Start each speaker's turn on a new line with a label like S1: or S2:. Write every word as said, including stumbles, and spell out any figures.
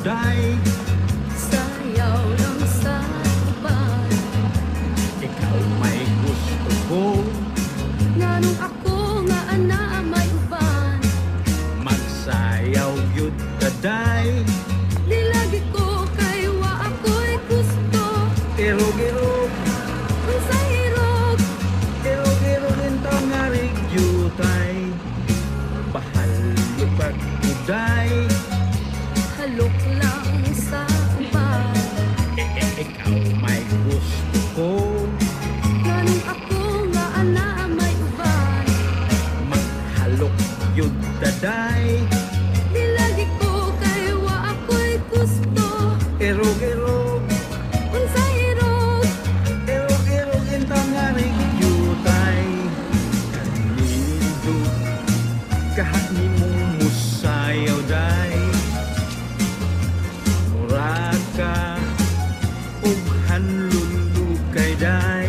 S1: day.
S2: Sayaw lang sa uban.
S1: Ikaw may gusto ko,
S2: Nganong ako nga ana may uban.
S1: magsayaw yun daday.
S2: Lilagi ko kay wa ako'y gusto.
S1: Irog-irog,
S2: Kung sa hirog,
S1: irog-irog into nga rigyutay. Bahal lupat kuday.
S2: halok lang sa uban.
S1: E -e Ikaw may gusto ko,
S2: Nganong ako nga ana may uban.
S1: maghalok yun daday.
S2: Lilagi ko kay wa ako'y gusto.
S1: Irog-irog,
S2: Kung sa hirog,
S1: irog-irog into nga rigyutay. Kanindo, kahat ni mo musayaw day. Muraka, ug hanlulukay day.